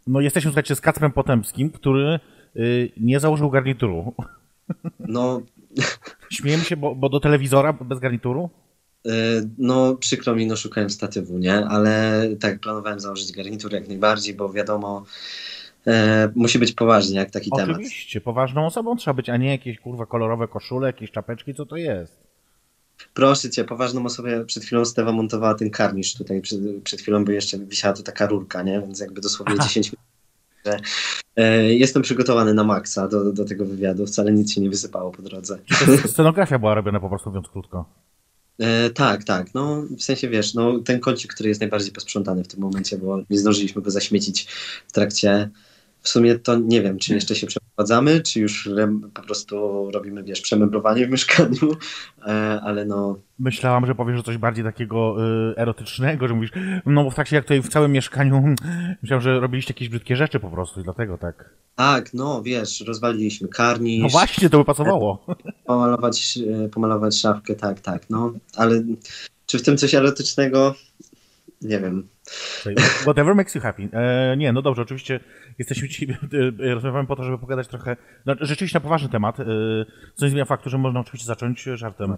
No jesteśmy, słuchajcie, z Kacprem Potępskim, który nie założył garnituru. No, Śmiejemy się, bo do telewizora bez garnituru? no przykro mi, no szukałem statywu, nie? Ale tak, planowałem założyć garnitur jak najbardziej, bo wiadomo, musi być poważnie jak taki temat. Oczywiście, poważną osobą trzeba być, a nie jakieś kurwa kolorowe koszule, jakieś czapeczki, co to jest? Proszę cię, poważną osobę, przed chwilą Stewa montowała ten karnisz tutaj, przed chwilą by jeszcze wisiała to taka rurka, nie? Więc jakby dosłownie Aha. 10 minut. Że, jestem przygotowany na maksa do tego wywiadu, wcale nic się nie wysypało po drodze. Scenografia była robiona po prostu, mówiąc krótko. Tak, tak, no w sensie wiesz, no ten kącik, który jest najbardziej posprzątany w tym momencie, bo nie zdążyliśmy go zaśmiecić w trakcie. W sumie to nie wiem, czy jeszcze się przeprowadzamy, czy już po prostu robimy, wiesz, przemeblowanie w mieszkaniu, ale no. Myślałam, że powiesz, że coś bardziej takiego erotycznego, że mówisz, no bo w trakcie jak tutaj w całym mieszkaniu, myślałem, że robiliście jakieś brzydkie rzeczy po prostu i dlatego tak. Tak, no wiesz, rozwaliliśmy No karnisz, właśnie, to by pasowało. pomalować szafkę, tak, tak, no, ale czy w tym coś erotycznego? Nie wiem. Whatever makes you happy. Nie, no dobrze, oczywiście jesteśmy dzisiaj, rozmawiamy po to, żeby pogadać trochę, no, rzeczywiście na poważny temat, co nie zmienia faktu, że można oczywiście zacząć żartem.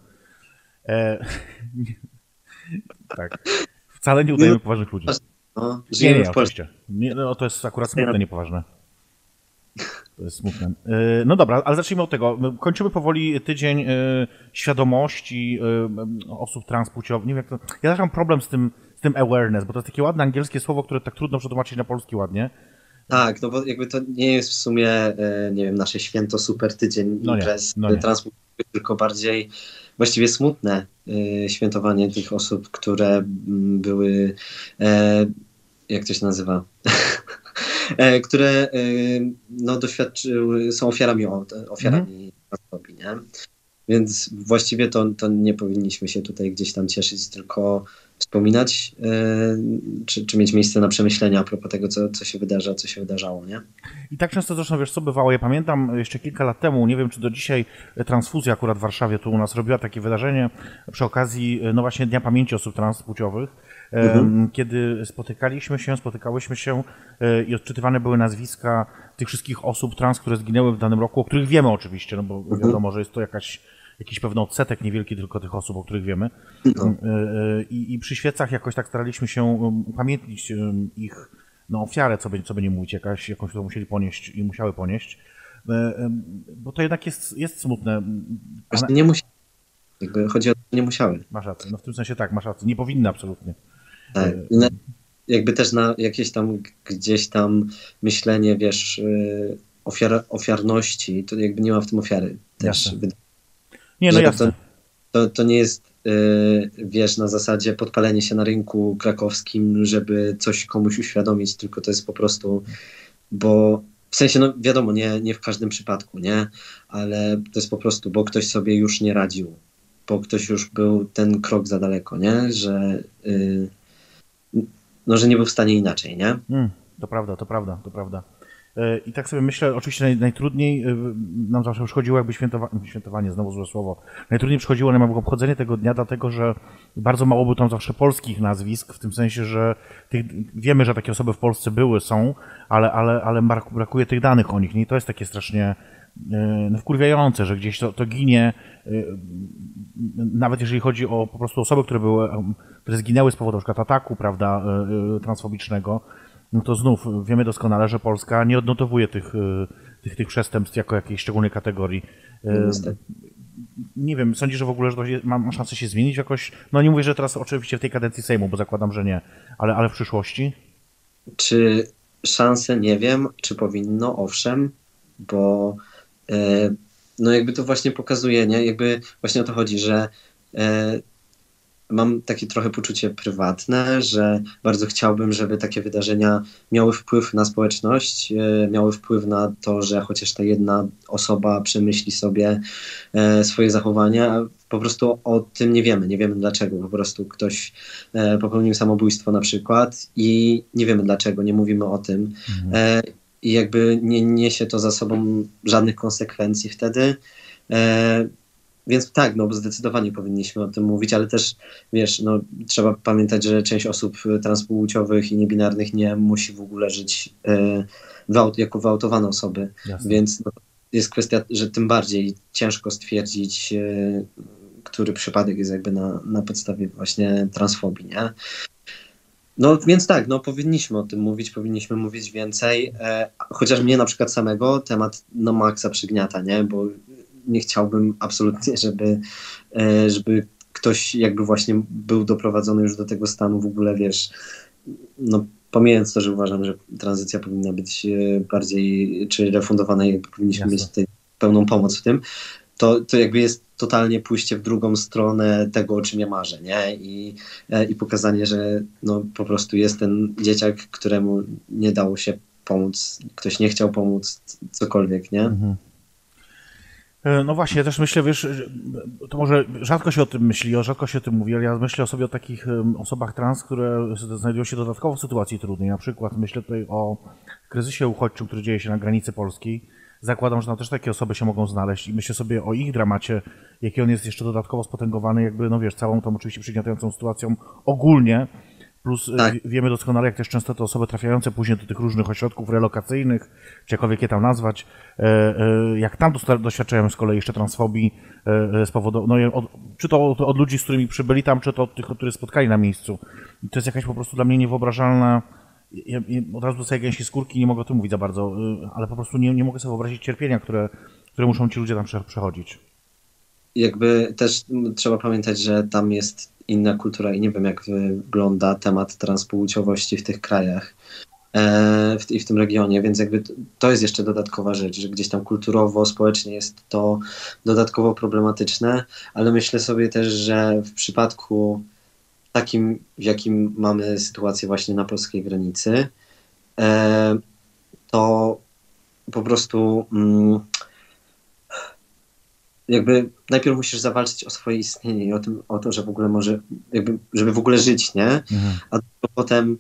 Tak. Wcale nie udajemy poważnych ludzi. No, Nie, żyjemy nie, w Polsce. oczywiście. Nie, no, to jest akurat smutne, niepoważne. To jest smutne. No dobra, ale zacznijmy od tego. Kończymy powoli tydzień świadomości osób transpłciowych. Nie wiem jak to... Ja też mam problem z tym awareness, bo to jest takie ładne angielskie słowo, które tak trudno przetłumaczyć na polski ładnie. Tak, no bo jakby to nie jest w sumie, nie wiem, nasze święto super tydzień imprez transpłciowych, tylko bardziej właściwie smutne świętowanie tych osób, które były, jak to się nazywa, które no, doświadczyły, są ofiarami transfobii, nie? Więc właściwie to nie powinniśmy się tutaj gdzieś tam cieszyć, tylko wspominać, czy mieć miejsce na przemyślenia a propos tego, co się wydarza, co się wydarzało, nie? I tak często zresztą, wiesz co bywało, ja pamiętam jeszcze kilka lat temu, nie wiem czy do dzisiaj, Transfuzja akurat w Warszawie tu u nas robiła takie wydarzenie przy okazji, no właśnie Dnia Pamięci Osób Transpłciowych, kiedy spotykałyśmy się i odczytywane były nazwiska tych wszystkich osób trans, które zginęły w danym roku, o których wiemy oczywiście, no bo wiadomo, że jest to jakiś pewny odsetek niewielki tylko tych osób, o których wiemy. No. I przy świecach jakoś tak staraliśmy się upamiętnić ich no, ofiarę, co by nie mówić, jakąś, którą musieli ponieść i musiały ponieść. Bo to jednak jest smutne. Właśnie nie musiały. Jakby chodzi o to, że nie musiały. Masz rację, no w tym sensie tak, masz rację. Nie powinny absolutnie. Tak. Jakby też na jakieś tam gdzieś tam myślenie, wiesz, ofiarności, to jakby nie ma w tym ofiary. Też nie, no jasne. To nie jest, wiesz, na zasadzie podpalenie się na rynku krakowskim, żeby coś komuś uświadomić, tylko to jest po prostu, bo w sensie, no wiadomo, nie w każdym przypadku, nie? Ale to jest po prostu, bo ktoś sobie już nie radził, bo ktoś już był ten krok za daleko, nie? Że, no, że nie był w stanie inaczej, nie? To prawda. I tak sobie myślę, oczywiście najtrudniej nam zawsze przychodziło jakby świętowanie, znowu złe słowo, najtrudniej przychodziło nam obchodzenie tego dnia, dlatego że bardzo mało było tam zawsze polskich nazwisk, w tym sensie, że wiemy, że takie osoby w Polsce są, ale brakuje tych danych o nich. I to jest takie strasznie wkurwiające, że gdzieś to ginie, nawet jeżeli chodzi o po prostu osoby, które zginęły z powodu na przykład ataku, prawda, transfobicznego, no to znów wiemy doskonale, że Polska nie odnotowuje tych przestępstw jako jakiejś szczególnej kategorii. Nie wiem, sądzisz, że w ogóle że to ma szansę się zmienić jakoś? No nie mówię, że teraz oczywiście w tej kadencji Sejmu, bo zakładam, że nie, ale w przyszłości? Czy szanse? Nie wiem. Czy powinno? Owszem, bo no jakby to właśnie pokazuje, nie? Jakby właśnie o to chodzi, że mam takie trochę poczucie prywatne, że bardzo chciałbym, żeby takie wydarzenia miały wpływ na społeczność, miały wpływ na to, że chociaż ta jedna osoba przemyśli sobie swoje zachowania. Po prostu o tym nie wiemy dlaczego. Po prostu ktoś popełnił samobójstwo na przykład i nie wiemy dlaczego, nie mówimy o tym. I jakby nie niesie to za sobą żadnych konsekwencji wtedy. Więc tak, no bo zdecydowanie powinniśmy o tym mówić, ale też, wiesz, no trzeba pamiętać, że część osób transpłciowych i niebinarnych nie musi w ogóle żyć jako wyautowane osoby, Jasne. więc no, jest kwestia, że tym bardziej ciężko stwierdzić, który przypadek jest jakby na podstawie właśnie transfobii, nie? No więc tak, no powinniśmy mówić więcej, chociaż mnie na przykład samego temat na maksa przygniata, nie? Bo nie chciałbym absolutnie, żeby ktoś jakby właśnie był doprowadzony już do tego stanu w ogóle, wiesz, no pomijając to, że uważam, że tranzycja powinna być bardziej, czy refundowana i powinniśmy Jasne. mieć tutaj pełną pomoc w tym, to jakby jest totalnie pójście w drugą stronę tego, o czym ja marzę, nie? I pokazanie, że no po prostu jest ten dzieciak, któremu nie dało się pomóc, ktoś nie chciał pomóc, cokolwiek, nie? Mhm. No właśnie, ja też myślę, wiesz, to może rzadko się o tym myśli, rzadko się o tym mówi, ale ja myślę sobie o takich osobach trans, które znajdują się dodatkowo w sytuacji trudnej. Na przykład myślę tutaj o kryzysie uchodźczym, który dzieje się na granicy polskiej. Zakładam, że tam też takie osoby się mogą znaleźć i myślę sobie o ich dramacie, jaki on jest jeszcze dodatkowo spotęgowany, jakby, no wiesz, całą tą oczywiście przygniatającą sytuacją ogólnie. Plus Tak. wiemy doskonale, jak też często te osoby trafiające później do tych różnych ośrodków relokacyjnych, czy jakkolwiek je tam nazwać, jak tam doświadczają z kolei jeszcze transfobii z powodu, no, czy to od ludzi, z którymi przybyli tam, czy to od tych, których spotkali na miejscu. I to jest jakaś po prostu dla mnie niewyobrażalna, ja od razu dostaję gęsiej skórki, nie mogę o tym mówić za bardzo, ale po prostu nie mogę sobie wyobrazić cierpienia, które muszą ci ludzie tam przechodzić. Jakby też trzeba pamiętać, że tam jest inna kultura i nie wiem, jak wygląda temat transpłciowości w tych krajach i w tym regionie, więc jakby to jest jeszcze dodatkowa rzecz, że gdzieś tam kulturowo, społecznie jest to dodatkowo problematyczne, ale myślę sobie też, że w przypadku takim, w jakim mamy sytuację właśnie na polskiej granicy, to po prostu jakby najpierw musisz zawalczyć o swoje istnienie i o to, że w ogóle może, jakby, żeby w ogóle żyć, nie? A potem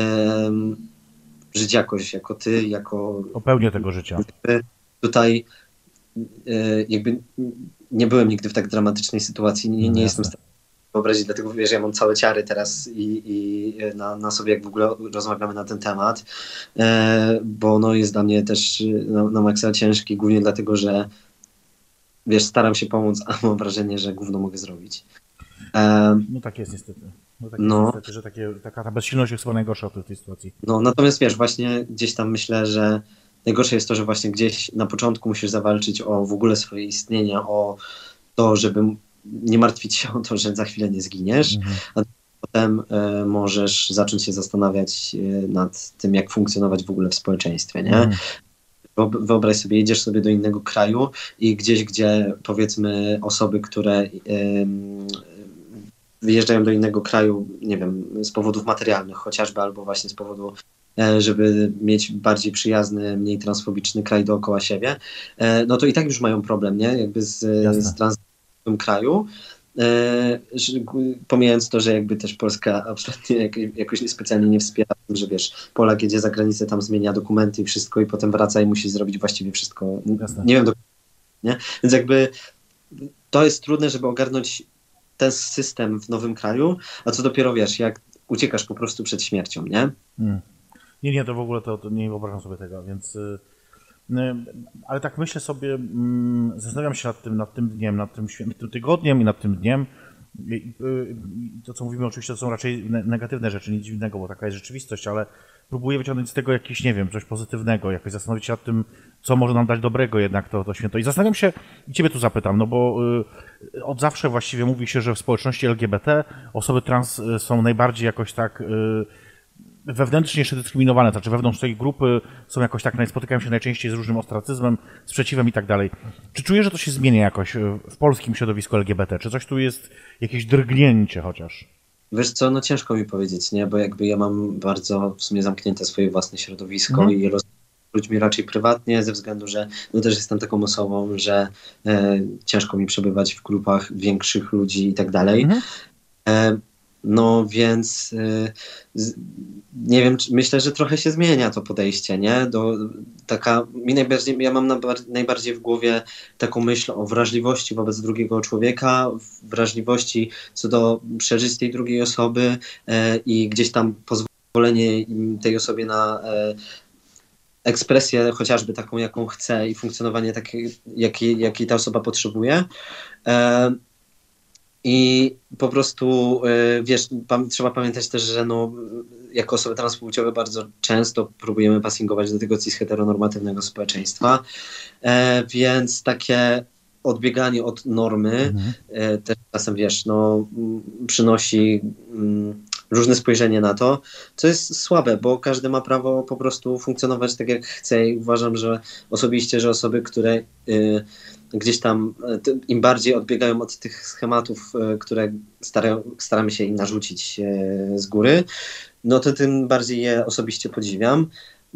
żyć jakoś, jako ty, jako... O pełnię tego życia. Tutaj jakby nie byłem nigdy w tak dramatycznej sytuacji, nie jestem w stanie wyobrazić, dlatego wiesz, ja mam całe ciary teraz i na sobie, jak w ogóle rozmawiamy na ten temat, bo no jest dla mnie też na maksa ciężki, głównie dlatego, że wiesz, staram się pomóc, a mam wrażenie, że gówno mogę zrobić. No tak jest niestety. Niestety, że taka ta bezsilność jest chyba najgorsza w tej sytuacji. No natomiast wiesz, właśnie gdzieś tam myślę, że najgorsze jest to, że właśnie gdzieś na początku musisz zawalczyć o w ogóle swoje istnienie, o to, żeby nie martwić się o to, że za chwilę nie zginiesz, a potem możesz zacząć się zastanawiać nad tym, jak funkcjonować w ogóle w społeczeństwie, nie? Wyobraź sobie, jedziesz sobie do innego kraju i gdzieś, gdzie powiedzmy osoby, które wyjeżdżają do innego kraju, nie wiem, z powodów materialnych chociażby, albo właśnie z powodu, żeby mieć bardziej przyjazny, mniej transfobiczny kraj dookoła siebie, no to i tak już mają problem, nie? Jakby z tranzytem w tym kraju. Pomijając to, że jakby też Polska absolutnie jakoś specjalnie nie wspiera, że wiesz, Polak jedzie za granicę, tam zmienia dokumenty i wszystko i potem wraca i musi zrobić właściwie wszystko. Jasne. Nie wiem, nie? Więc jakby to jest trudne, żeby ogarnąć ten system w nowym kraju, a co dopiero wiesz, jak uciekasz po prostu przed śmiercią, nie? Nie, to w ogóle to nie wyobrażam sobie tego, więc... Ale tak myślę sobie, zastanawiam się nad tym dniem, nad tym tygodniem i nad tym dniem. To, co mówimy, oczywiście to są raczej negatywne rzeczy, nic dziwnego, bo taka jest rzeczywistość, ale próbuję wyciągnąć z tego jakieś, nie wiem, coś pozytywnego, jakoś zastanowić się nad tym, co może nam dać dobrego jednak to święto. I zastanawiam się, i ciebie tu zapytam, no bo od zawsze właściwie mówi się, że w społeczności LGBT osoby trans są najbardziej jakoś tak... wewnętrznie jeszcze dyskryminowane, znaczy wewnątrz tej grupy są jakoś tak, spotykają się najczęściej z różnym ostracyzmem, sprzeciwem i tak dalej. Czy czujesz, że to się zmienia jakoś w polskim środowisku LGBT? Czy coś tu jest, jakieś drgnięcie chociaż? Wiesz co, no ciężko mi powiedzieć, nie? Bo jakby ja mam bardzo w sumie zamknięte swoje własne środowisko i rozmawiam z ludźmi raczej prywatnie, ze względu, że no też jestem taką osobą, że ciężko mi przebywać w grupach większych ludzi i tak dalej. No więc nie wiem, myślę, że trochę się zmienia to podejście, nie? Ja mam najbardziej w głowie taką myśl o wrażliwości wobec drugiego człowieka, wrażliwości co do przeżyć tej drugiej osoby i gdzieś tam pozwolenie tej osobie na ekspresję chociażby taką, jaką chce i funkcjonowanie takie, jakiej ta osoba potrzebuje. I po prostu, wiesz, trzeba pamiętać też, że no, jako osoby transpłciowe bardzo często próbujemy passingować do tego cis-heteronormatywnego społeczeństwa, więc takie odbieganie od normy też czasem, wiesz, no, przynosi różne spojrzenie na to, co jest słabe, bo każdy ma prawo po prostu funkcjonować tak, jak chce i uważam, że osobiście, że osoby, które gdzieś tam im bardziej odbiegają od tych schematów, które staramy się im narzucić z góry, no to tym bardziej je osobiście podziwiam.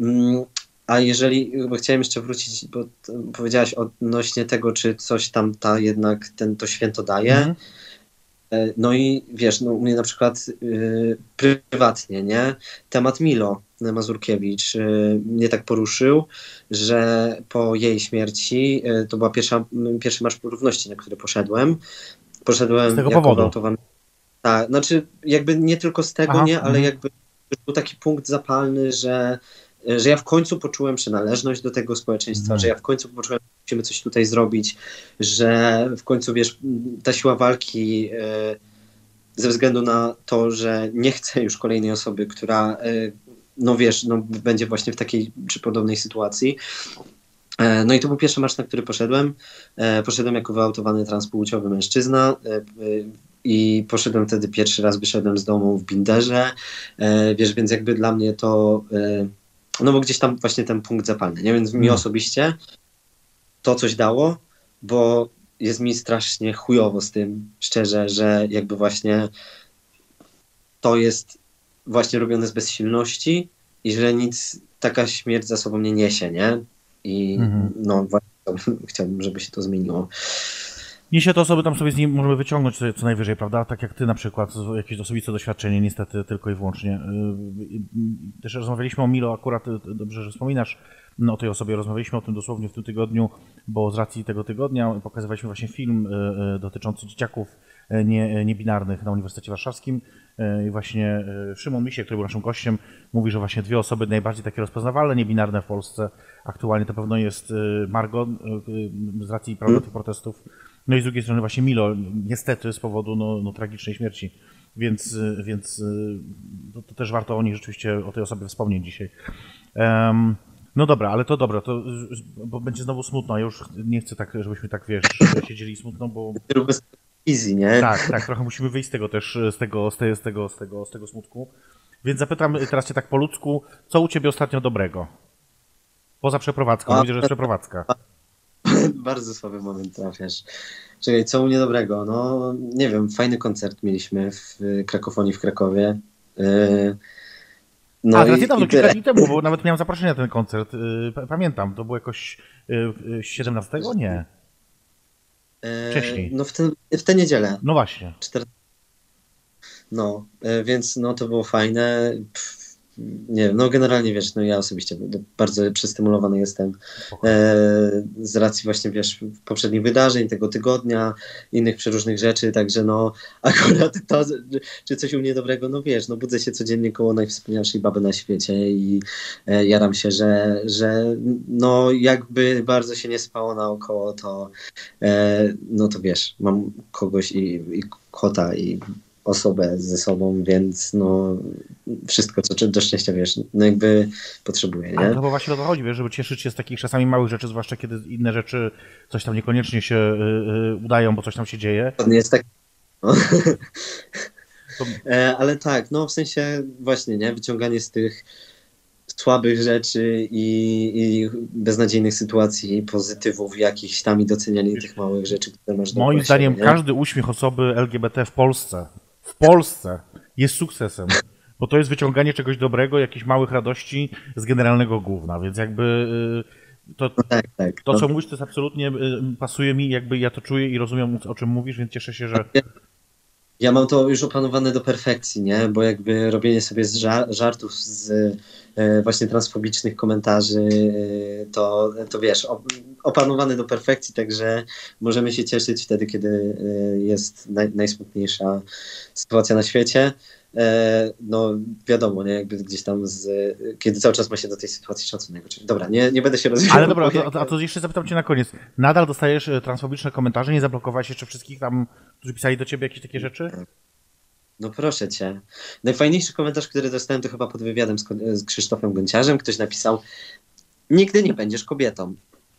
A bo chciałem jeszcze wrócić, bo powiedziałaś odnośnie tego, czy coś tam to święto daje. No i wiesz, no u mnie na przykład prywatnie, nie? Temat Milo Mazurkiewicz mnie tak poruszył, że po jej śmierci to była pierwszy Marsz Równości, na który poszedłem. Poszedłem z tego jako powodu. gwałtowany. Tak, znaczy jakby nie tylko z tego, nie, ale jakby był taki punkt zapalny, że ja w końcu poczułem przynależność do tego społeczeństwa, że ja w końcu poczułem, że musimy coś tutaj zrobić, że w końcu, wiesz, ta siła walki ze względu na to, że nie chcę już kolejnej osoby, która, no wiesz, no będzie właśnie w takiej czy podobnej sytuacji. No i to był pierwszy marsz, na który poszedłem. Poszedłem jako wyautowany transpłciowy mężczyzna i poszedłem wtedy pierwszy raz, wyszedłem z domu w binderze, wiesz, więc jakby dla mnie to... No bo gdzieś tam właśnie ten punkt zapalny, nie? Więc mi osobiście to coś dało, bo jest mi strasznie chujowo z tym, szczerze, że jakby właśnie to jest właśnie robione z bezsilności i że nic taka śmierć za sobą nie niesie, nie? I no właśnie chciałbym, żeby się to zmieniło. Niesie to osoby tam sobie z nim możemy wyciągnąć co najwyżej, prawda? Tak jak ty na przykład, jakieś osobiste doświadczenie, niestety tylko i wyłącznie. Też rozmawialiśmy o Milo, akurat dobrze, że wspominasz o tej osobie. Rozmawialiśmy o tym dosłownie w tym tygodniu, bo z racji tego tygodnia pokazywaliśmy właśnie film dotyczący dzieciaków niebinarnych na Uniwersytecie Warszawskim. I właśnie Szymon Misiek, który był naszym gościem, mówi, że właśnie dwie osoby najbardziej takie rozpoznawalne, niebinarne w Polsce aktualnie to pewno jest Margot z racji tych protestów. No i z drugiej strony właśnie Milo, niestety z powodu no tragicznej śmierci, więc to też warto o niej rzeczywiście, o tej osobie wspomnieć dzisiaj. No dobra, ale to dobra, bo będzie znowu smutno, ja już nie chcę tak, żebyśmy tak, wiesz, siedzieli smutno, bo... Easy, nie? Tak, trochę musimy wyjść z tego też, z tego smutku. Więc zapytam teraz cię tak po ludzku, co u ciebie ostatnio dobrego? Poza przeprowadzką, widzę, że jest przeprowadzka. Bardzo słaby moment trafiasz. Czekaj, co u mnie dobrego? No, nie wiem, fajny koncert mieliśmy w Krakofonii w Krakowie. No teraz niedawno, kilka dni temu, bo nawet miałem zaproszenie na ten koncert. Pamiętam, to było jakoś 17? Nie. Wcześniej. No w tę niedzielę. No właśnie. No, więc no to było fajne. Nie wiem, no generalnie wiesz, no ja osobiście bardzo przestymulowany jestem z racji właśnie, wiesz, poprzednich wydarzeń, tego tygodnia, innych przeróżnych rzeczy, także no akurat to, czy coś u mnie dobrego, no wiesz, no budzę się codziennie koło najwspanialszej baby na świecie i jaram się, że no jakby bardzo się nie spało naokoło, to no to wiesz, mam kogoś i kota i osobę ze sobą, więc no wszystko, co do szczęścia, wiesz, no jakby potrzebuję, nie? Ale to właśnie o to chodzi, wiesz, żeby cieszyć się z takich czasami małych rzeczy, zwłaszcza kiedy inne rzeczy coś tam niekoniecznie się udają, bo coś tam się dzieje. To nie jest tak... No. Ale tak, no w sensie właśnie, nie? Wyciąganie z tych słabych rzeczy i beznadziejnych sytuacji, pozytywów jakichś tam i docenianie tych małych rzeczy, które masz do Moim zdaniem każdy uśmiech osoby LGBT w Polsce jest sukcesem, bo to jest wyciąganie czegoś dobrego, jakichś małych radości z generalnego gówna, więc jakby to co mówisz, to jest absolutnie, pasuje mi, jakby ja to czuję i rozumiem, o czym mówisz, więc cieszę się, że... Ja mam to już opanowane do perfekcji, nie? Bo jakby robienie sobie z żartów z właśnie transfobicznych komentarzy, to wiesz, opanowane do perfekcji, także możemy się cieszyć wtedy, kiedy jest najsmutniejsza sytuacja na świecie. No wiadomo, nie? Jakby gdzieś tam kiedy cały czas ma się do tej sytuacji szacunek. Dobra, nie będę się rozwijał. Ale dobra, a to jeszcze zapytam cię na koniec. Nadal dostajesz transfobiczne komentarze? Nie zablokowałeś jeszcze wszystkich tam, którzy pisali do ciebie jakieś takie rzeczy? No proszę cię. Najfajniejszy komentarz, który dostałem, to chyba pod wywiadem z Krzysztofem Gonciarzem. Ktoś napisał: nigdy nie będziesz kobietą.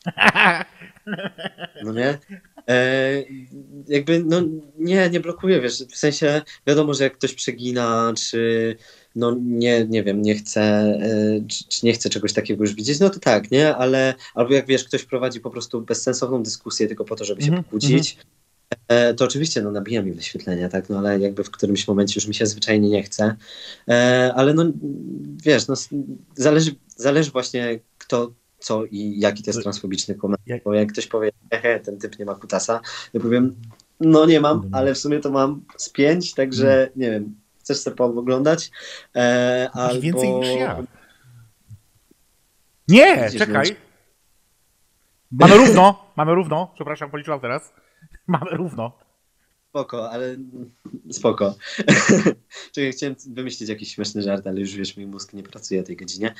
No nie? Jakby, no nie blokuję, wiesz, w sensie wiadomo, że jak ktoś przegina, czy no nie wiem, nie chce, czy nie chce czegoś takiego już widzieć, no to tak, nie? Ale albo jak wiesz, ktoś prowadzi po prostu bezsensowną dyskusję tylko po to, żeby się pokłócić, to oczywiście no nabija mi wyświetlenia, tak, no ale jakby w którymś momencie już mi się zwyczajnie nie chce, ale no wiesz, no zależy właśnie kto, co i jaki to jest transfobiczny komentarz, bo jak ktoś powie, ten typ nie ma kutasa, ja powiem, no nie mam, ale w sumie to mam z 5, także nie wiem, chcesz sobie pooglądać? Albo... więcej niż ja. Nie, widzisz, czekaj. Mamy równo, przepraszam, policzyłam teraz. Mamy równo. Spoko, ale spoko. Czekaj, chciałem wymyślić jakiś śmieszny żart, ale już wiesz, mój mózg nie pracuje o tej godzinie.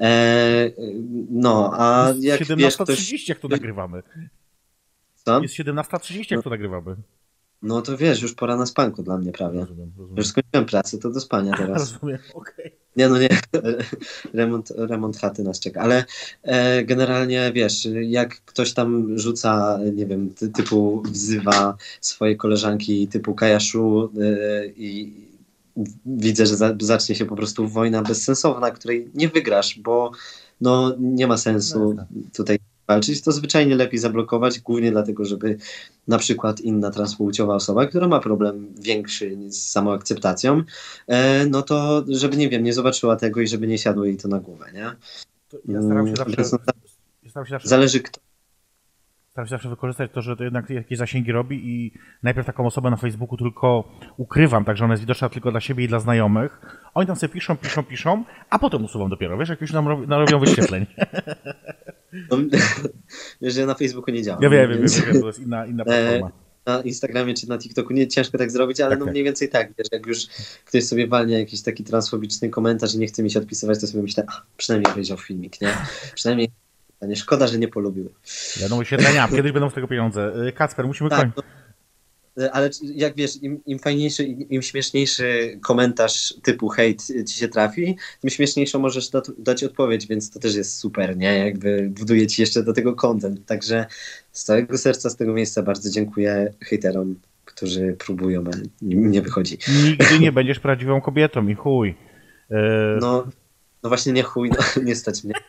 No, a jak 17:30 wiesz, ktoś... jak to nagrywamy. Co? Jest 17:30 jak to nagrywamy. No to wiesz, już pora na spanko dla mnie prawie. Rozumiem. Już skończyłem pracę, to do spania teraz. Rozumiem, okej. Nie, no nie, remont chaty nas czeka, ale generalnie wiesz, jak ktoś tam rzuca, nie wiem, typu wzywa swoje koleżanki typu Kajaszu i widzę, że zacznie się po prostu wojna bezsensowna, której nie wygrasz, bo no nie ma sensu tutaj walczyć, to zwyczajnie lepiej zablokować, głównie dlatego, żeby na przykład inna transpłciowa osoba, która ma problem większy z samoakceptacją, no to żeby, nie wiem, nie zobaczyła tego i żeby nie siadło jej to na głowę, nie? Ja staram się zawsze zależy kto. Staram się zawsze wykorzystać to, że to jednak jakieś zasięgi robi i najpierw taką osobę na Facebooku tylko ukrywam, tak że ona jest widoczna tylko dla siebie i dla znajomych. Oni tam sobie piszą, a potem usuwam dopiero, wiesz, jak już narobią wyświetleń. No, wiesz, że ja na Facebooku nie działam. Ja wiem, to jest inna platforma. Na Instagramie czy na TikToku nie ciężko tak zrobić, ale tak, no mniej więcej tak, wiesz, jak już ktoś sobie walnie jakiś taki transfobiczny komentarz i nie chce mi się odpisywać, to sobie myślę, przynajmniej obejrzał filmik, nie? Przynajmniej nie szkoda, że nie polubił. Będą wyświetlenia, kiedyś będą z tego pieniądze. Kacper, musimy kończyć. Ale jak wiesz, im fajniejszy, im śmieszniejszy komentarz typu hejt ci się trafi, tym śmieszniejszą możesz dać odpowiedź, więc to też jest super, nie? Jakby buduje ci jeszcze do tego content. Także z całego serca z tego miejsca bardzo dziękuję hejterom, którzy próbują, a im nie wychodzi. Nigdy nie będziesz prawdziwą kobietą i chuj. No właśnie nie chuj, no, nie stać mnie.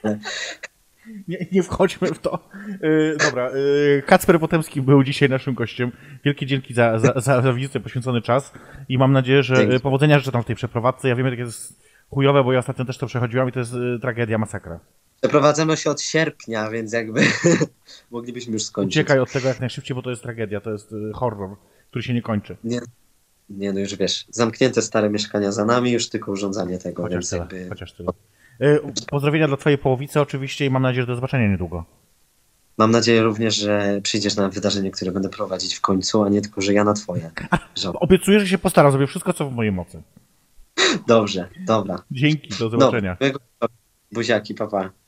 Nie wchodźmy w to. Dobra, Kacper Potemski był dzisiaj naszym gościem. Wielkie dzięki za wizytę, poświęcony czas i mam nadzieję, że Dzięki. Powodzenia życzę tam w tej przeprowadzce. Ja wiem, jak jest chujowe, bo ja ostatnio też to przechodziłam i to jest tragedia, masakra. Przeprowadzamy się od sierpnia, więc jakby moglibyśmy już skończyć. Uciekaj od tego jak najszybciej, bo to jest tragedia, to jest horror, który się nie kończy. Nie, no już wiesz, zamknięte stare mieszkania za nami, już tylko urządzanie tego, Chociaż tyle. Pozdrowienia dla twojej połowicy oczywiście i mam nadzieję, że do zobaczenia niedługo. Mam nadzieję również, że przyjdziesz na wydarzenie, które będę prowadzić w końcu, a nie tylko, że ja na twoje. Obiecuję, że się postaram, zrobię wszystko, co w mojej mocy. Dobrze, dobra. Dzięki, do zobaczenia. Buziaki, pa.